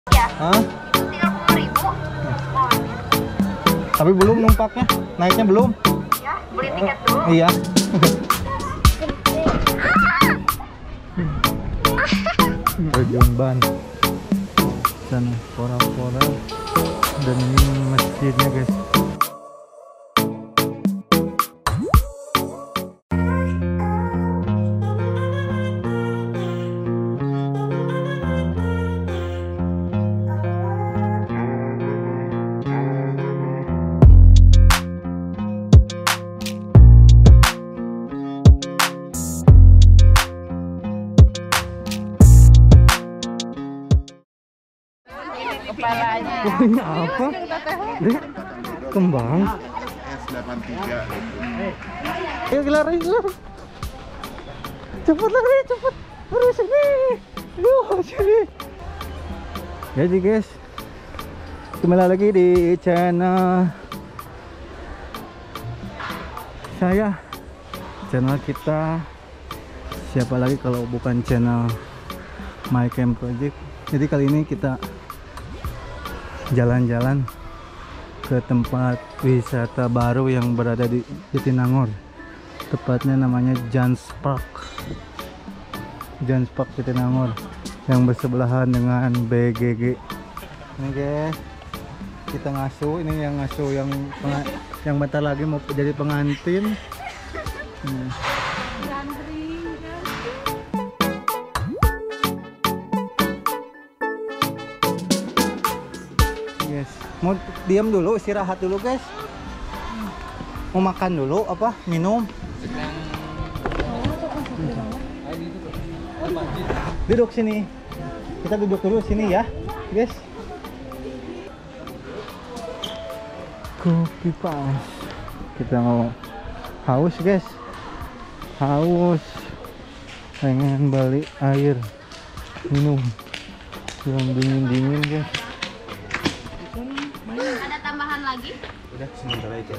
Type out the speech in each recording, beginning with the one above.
Ya. Hah? 30.000. Oh, Tapi belum numpaknya, naiknya belum. ya, beli tiket dulu. Iya. Stadion Ban. Sana pora-pora. Dan ini masjidnya guys. Kepalanya. Oh, ini apa? Dek, kembang. S83 Ayo lari, lari. Cepet lari, cepet. Lari sini. Aduh, sini. Jadi guys, kembali lagi di channel saya. Channel kita. Siapa lagi kalau bukan channel My Camp Project. Jadi kali ini kita jalan-jalan ke tempat wisata baru yang berada di Jatinangor. Tepatnya namanya Jans Park. Jans Park Jatinangor yang bersebelahan dengan BGG. Ini guys, kita ngasuh. Ini yang ngasuh yang bentar lagi mau jadi pengantin. Guys, mau diam dulu, istirahat dulu guys. Mau makan dulu apa? Minum? Duduk sini. Kita duduk dulu sini ya, guys. Kopi pas. Kita mau haus guys. Haus. Pengen balik air minum yang dingin-dingin guys. Ada tambahan lagi? Udah sementara aja.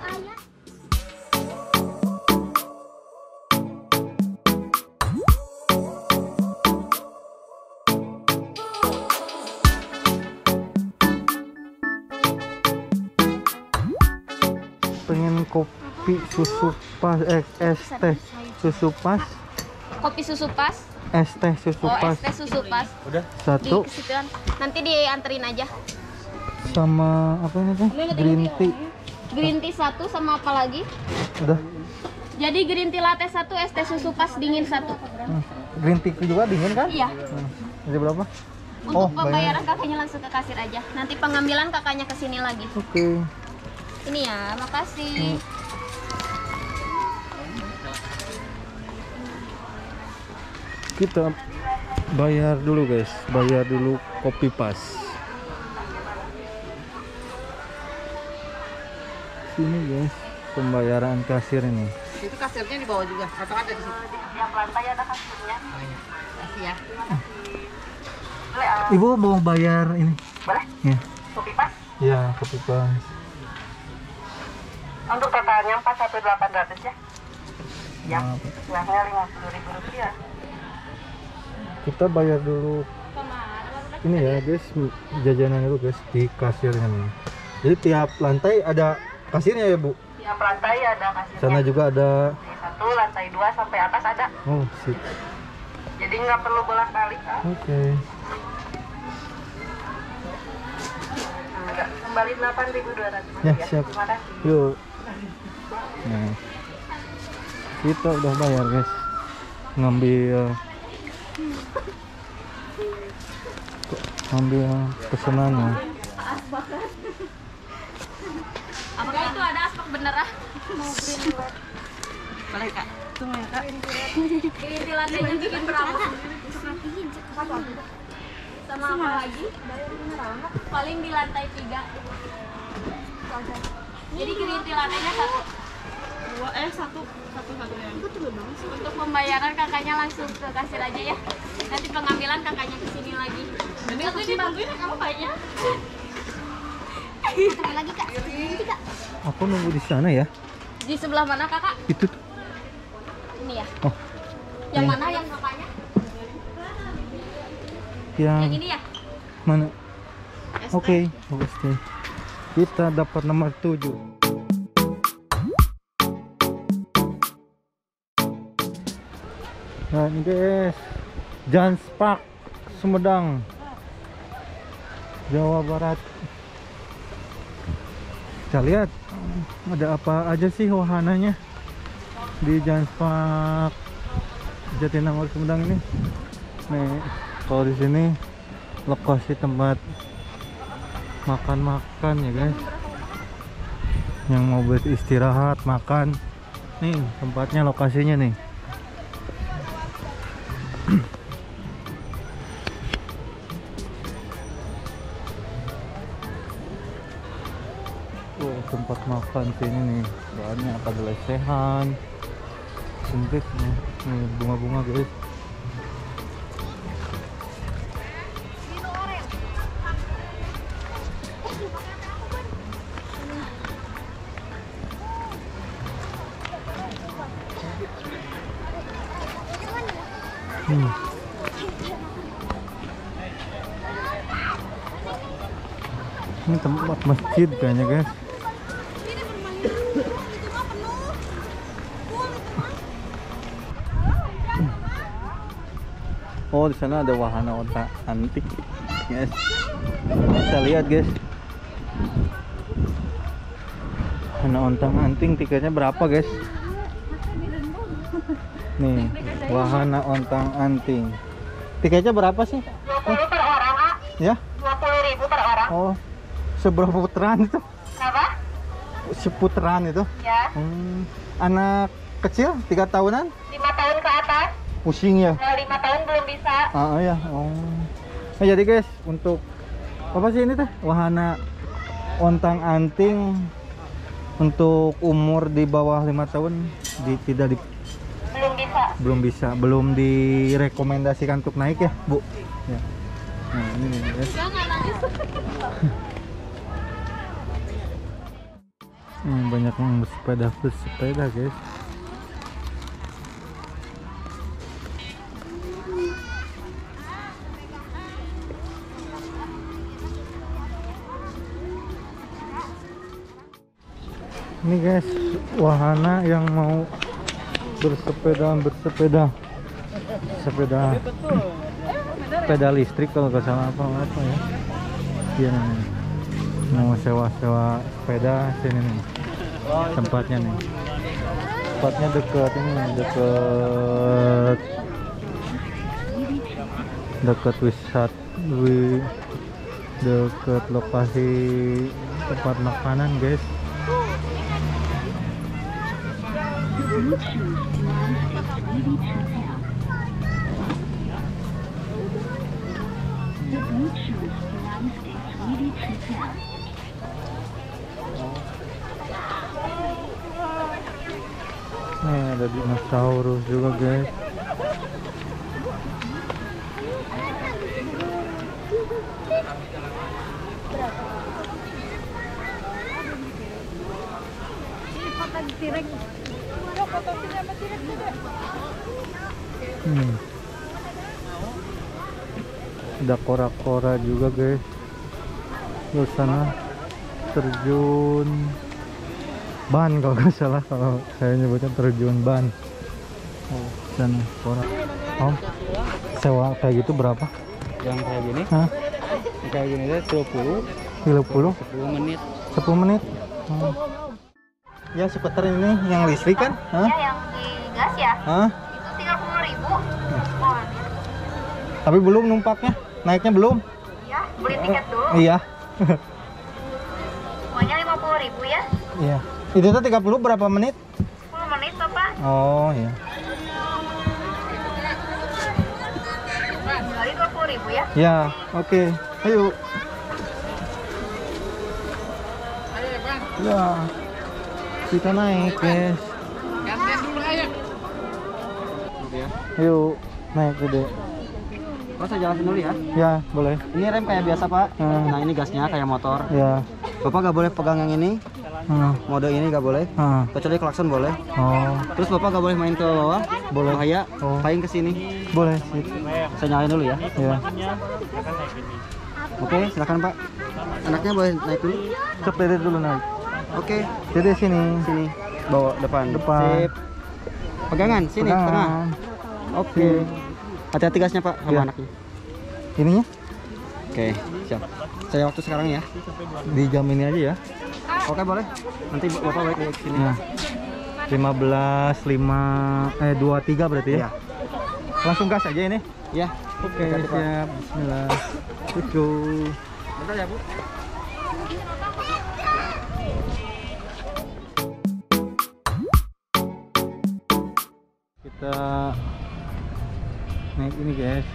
Pengen kopi susu pas, es teh susu pas, Kopi susu pas. es teh susu Oh, pas. es teh susu pas. Udah Di satu kesituan. Nanti dianterin aja. sama apa ini tuh? Green tea. Green tea 1 sama apa lagi? Udah. Jadi green tea latte 1, es teh susu pas dingin 1. Green tea juga dingin kan? Iya. Jadi berapa? Untuk Oh, pembayaran kakaknya langsung ke kasir aja. Nanti pengambilan kakaknya ke sini lagi. Oke. Ini ya, makasih. Kita bayar dulu guys, bayar dulu kopi pas. Sini guys, pembayaran kasir ini. Itu kasirnya di bawah juga atau ada di situ? Yang lantai ada kasirnya. Kasih ya. Ibu mau bayar ini? Boleh? Ya. Kopi pas. Ya, kopi pas. Untuk totalnya 41.800 ya. Ya. Nah, Silahnya 50.000 rupiah. kita bayar dulu ini ya guys, jajanan itu guys di kasirnya nih. Jadi tiap lantai ada kasirnya ya Bu? Tiap lantai ada kasirnya. Sana juga ada. Lantai 1, lantai 2 sampai atas ada. Oh sip. Jadi nggak perlu bolak-balik. Oke. Ada kembali 8.200. Ya siap. Terima kasih. Yuk. Nah, kita udah bayar guys. Ngambil pesanannya. Apakah itu ada aspak beneran? Mau print Boleh Kak. Tunggu ya Kak. Ini lantainya bikin berapa? Sama apa lagi? Paling di lantai 3. Jadi green tea lantainya 1. Satu ya. Untuk pembayaran kakaknya langsung ke kasir aja ya. Nanti pengambilan kakaknya ke sini lagi. Ini aku sih bantuin ya, kamu banyak. Apa lagi kak? Ini kak. Aku nunggu di sana ya. Di sebelah mana kakak? Itu tuh. Ini ya. Oh, Yang iya. mana yang kakaknya? Yang Yang ini ya? Mana? Oke, stay. Kita dapat nomor 7. Nah ini guys, Jans Park Sumedang, Jawa Barat. Kita lihat ada apa aja sih wahananya di Jans Park Jatinangor Sumedang ini. Nih, kalau di sini lokasi tempat makan-makan ya guys. Yang mau beristirahat, makan. Nih, tempatnya, lokasinya nih. Tempat makan sini nih, banyak, ada lesehan, sempit nih, bunga-bunga guys. Ini tempat masjid kayaknya guys. Oh, di sana ada wahana otak antik, guys. Kita lihat, guys. Wahana ontang anting, tiketnya berapa, guys? Nih, wahana ontang anting. Tiketnya berapa sih? 20 per orang, Kak. Ya? 20.000 per orang. Oh, seberapa putaran itu? Kenapa? Seputaran itu? Ya. Anak kecil, 3 tahunan? 5 tahun ke atas. Pusing ya? 5 tahun belum bisa. Ah ya. Oh. Nah, jadi guys, untuk apa sih ini teh? Wahana ontang anting untuk umur di bawah 5 tahun belum direkomendasikan untuk naik ya, Bu. Ya. Nah, ini nih, guys. Banyak yang bersepeda, guys. Ini guys, wahana yang mau bersepeda sepeda listrik kalau nggak salah apa ya. Iya nih, mau sewa sepeda sini nih tempatnya nih. Tempatnya dekat dekat lokasi tempat makanan guys. Nih ada dinosaurus juga guys. Ada kora-kora juga guys. Di sana terjun ban kalau nggak salah, kalau saya nyebutnya terjun ban. Oh, sana kora. Oh, sewa kayak gitu berapa? Yang kayak gini? Hah? Kayak gini deh 20 10 menit. 10 menit. Oh. Ya skuter ini yang listrik kan? Hah? Ya, yang di gas ya. Hah? Itu 30.000. Oh, Tapi belum numpaknya, naiknya belum? ya, beli tiket dulu. Iya. Semuanya 50.000 ya. Iya. Itu tuh 30 berapa menit? 10 menit, Bapak. Oh iya. Kali 20.000 ya. Ya, oke. Ayo. Ya. Kita naik, guys. Gantian dulu ayo. Ayo, naik gede. Pak, saya jelasin dulu ya. Ya, boleh. Ini rem kayak biasa, Pak. Nah, ini gasnya kayak motor. Ya. Bapak nggak boleh pegang yang ini. Mode ini nggak boleh. Kecuali klakson boleh. Oh, Terus Bapak nggak boleh main ke bawah. boleh. Bahaya. Oh. Paling ke sini. Boleh. Sip. Saya nyalain dulu ya. Ya. Oke, silakan Pak. Anaknya boleh naik dulu. Cep Dede dulu naik. Oke, Dede sini. sini. Bawa depan. Depan. Sip. Pegangan sini Pegangan. tengah. Oke. Hati-hati gasnya Pak sama Iya. anaknya. Ininya Oke, siap. Saya waktu sekarang ya. di jam ini aja ya. Oke, boleh. Nanti Bapak balik ke sini. Nah, 23 berarti ya. Iya. Langsung gas aja ini. Ya. Oke, Hati-hati, Pak. siap. Bismillah. Cucu. Bentar ya, Bu. Kita naik ini guys.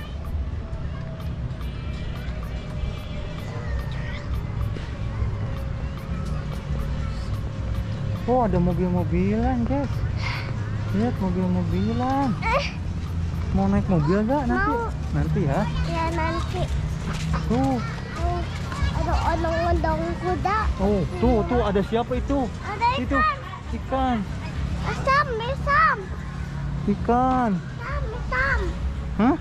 Oh, ada mobil-mobilan guys. Lihat mobil-mobilan. Mau naik mobil gak nanti? Mau. Nanti ya. Ya nanti Tuh. ada odong-odong kuda. Oh, tuh ada siapa itu? Ada Itu ikan. Asam, misam, Ikan. misam. Hah?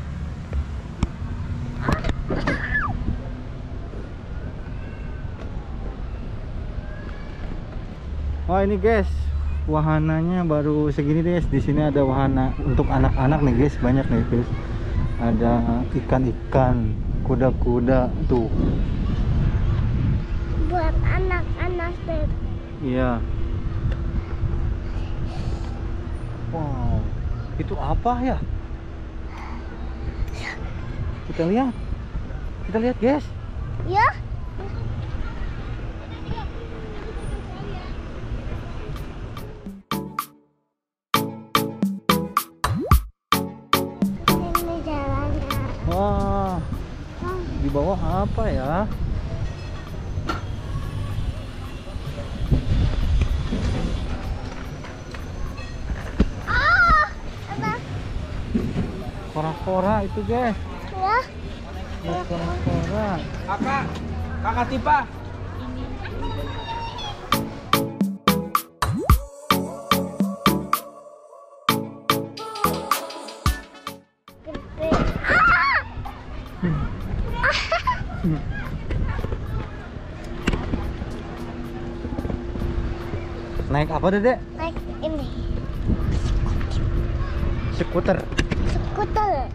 Oh ini guys, wahananya baru segini guys. Di sini ada wahana untuk anak-anak nih guys, banyak nih guys. Ada ikan-ikan, kuda-kuda tuh. Buat anak-anak beb. Iya. Wow, itu apa ya? Kita lihat guys. Ya. Ini jalannya. Wah, di bawah apa ya? Apa? Kora-kora itu guys. Ya. Lihat kora-kora. Kakak Tipa. Gede. Naik apa Dedek? Naik ini. Skuter. Skuter.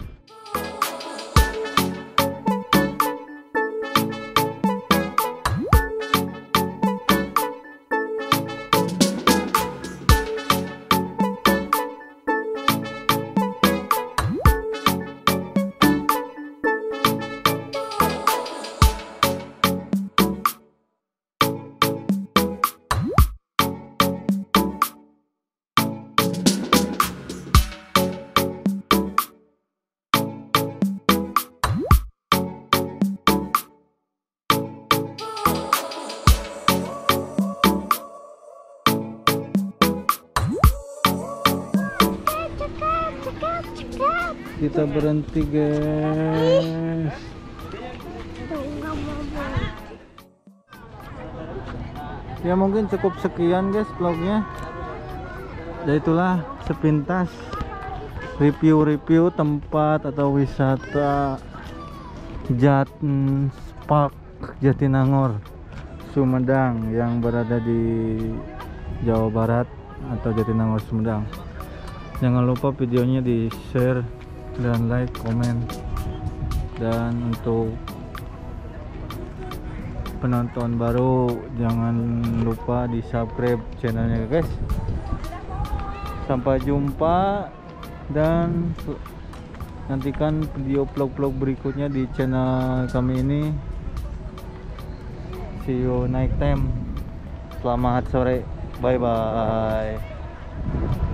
Cekap. Kita berhenti guys. Tuh nggak mau. Ya mungkin cukup sekian guys vlognya. Ya itulah sepintas review-review tempat atau wisata Jans Park Jatinangor Sumedang yang berada di Jawa Barat atau Jatinangor Sumedang. Jangan lupa videonya di share dan like, komen, dan untuk penonton baru jangan lupa di subscribe channelnya guys. Sampai jumpa dan nantikan video vlog-vlog berikutnya di channel kami ini. See you next time. Selamat sore, bye bye.